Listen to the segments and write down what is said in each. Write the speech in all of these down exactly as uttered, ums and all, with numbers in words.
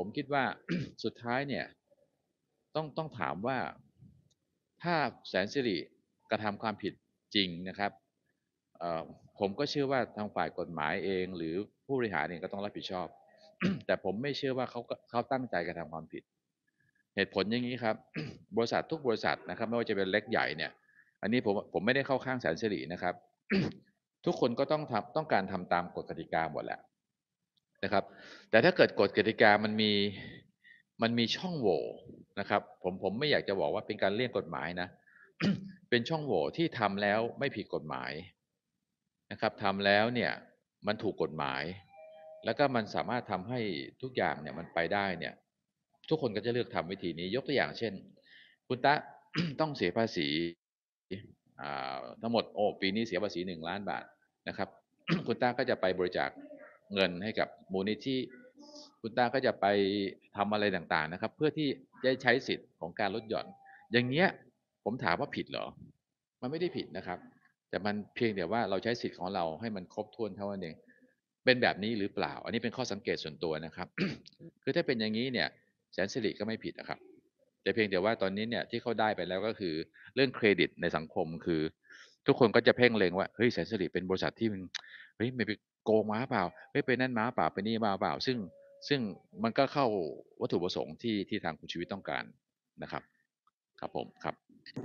ผมคิดว่า สุดท้ายเนี่ยต้องต้องถามว่าถ้าแสนสิริกระทำความผิดจริงนะครับเอ่อผมก็เชื่อว่าทางฝ่ายกฎหมายเองหรือผู้บริหารเองก็ต้องรับผิดชอบแต่ผมไม่เชื่อว่าเขาเขาตั้งใจกระทำความผิดเหตุผลอย่างนี้ครับบริษัททุกบริษัทนะครับไม่ว่าจะเป็นเล็กใหญ่เนี่ยอันนี้ผมผมไม่ได้เข้าข้างแสนสิรินะครับทุกคนก็ต้องทำต้องการทำตามกฎกติกาหมดแหละนะครับแต่ถ้าเกิดกฎกติกามันมีมันมีช่องโหว่นะครับผมผมไม่อยากจะบอกว่าเป็นการเลี่ยงกฎหมายนะเป็นช่องโหว่ที่ทำแล้วไม่ผิดกฎหมายนะครับทำแล้วเนี่ยมันถูกกฎหมายแล้วก็มันสามารถทำให้ทุกอย่างเนี่ยมันไปได้เนี่ยทุกคนก็จะเลือกทำวิธีนี้ยกตัวอย่างเช่นคุณตะ ต้องเสียภาษีอ่าทั้งหมดโอ้ปีนี้เสียภาษีหนึ่งล้านบาทนะครับ คุณตาก็จะไปบริจาคเงินให้กับมูลนิธิคุณตาก็จะไปทำอะไรต่างๆนะครับเพื่อที่จะใช้สิทธิ์ของการลดหย่อนอย่างเงี้ยผมถามว่าผิดเหรอมันไม่ได้ผิดนะครับแต่มันเพียงแต่ว่าเราใช้สิทธิ์ของเราให้มันครบถ้วนเท่านั้นเองเป็นแบบนี้หรือเปล่าอันนี้เป็นข้อสังเกตส่วนตัวนะครับ คือถ้าเป็นอย่างนี้เนี่ยแสนสิริก็ไม่ผิดนะครับแต่เพียงแต่ว่าตอนนี้เนี่ยที่เขาได้ไปแล้วก็คือเรื่องเครดิตในสังคมคือทุกคนก็จะเพ่งเล็งว่าเฮ้ยแสนสิริเป็นบริษัทที่มันเฮ้ยไม่ไปโกงมาเปล่าเฮ้ยไปนั่นมาเปล่าไปนี่มาเปล่าซึ่งซึ่งมันก็เข้าวัตถุประสงค์ที่ที่ทางคุณชีวิตต้องการนะครับครับผมครับ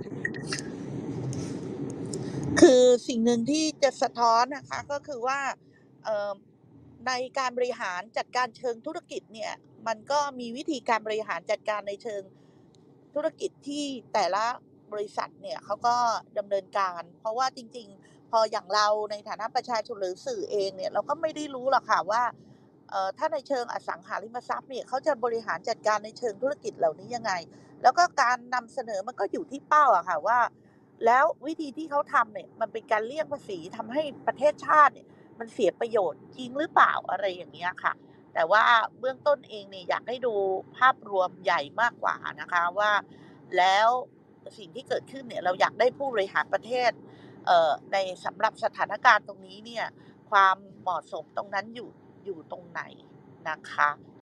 คือสิ่งหนึ่งที่จะสะท้อนนะคะก็คือว่าเอ่อในการบริหารจัดการเชิงธุรกิจเนี่ยมันก็มีวิธีการบริหารจัดการในเชิงธุรกิจที่แต่ละบริษัทเนี่ยเขาก็ดำเนินการเพราะว่าจริงๆพออย่างเราในฐานะประชาชนหรือสื่อเองเนี่ยเราก็ไม่ได้รู้หรอกค่ะว่าเอ่อถ้าในเชิงอสังหาริมทรัพย์เนี่ยเขาจะบริหารจัดการในเชิงธุรกิจเหล่านี้ยังไงแล้วก็การนำเสนอมันก็อยู่ที่เป้าอะค่ะว่า แล้ววิธีที่เขาทำเนี่ยมันเป็นการเลี่ยงภาษีทำให้ประเทศชาติเนี่ยมันเสียประโยชน์จริงหรือเปล่าอะไรอย่างเงี้ยค่ะแต่ว่าเบื้องต้นเองเนี่ยอยากให้ดูภาพรวมใหญ่มากกว่านะคะว่าแล้วสิ่งที่เกิดขึ้นเนี่ยเราอยากได้ผู้บริหารประเทศเอ่อในสำหรับสถานการณ์ตรงนี้เนี่ยความเหมาะสมตรงนั้นอยู่อยู่ตรงไหนนะคะ